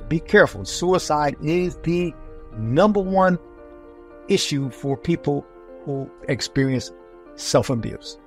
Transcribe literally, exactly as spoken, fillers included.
be careful. Suicide is the number one issue for people who experience self-abuse.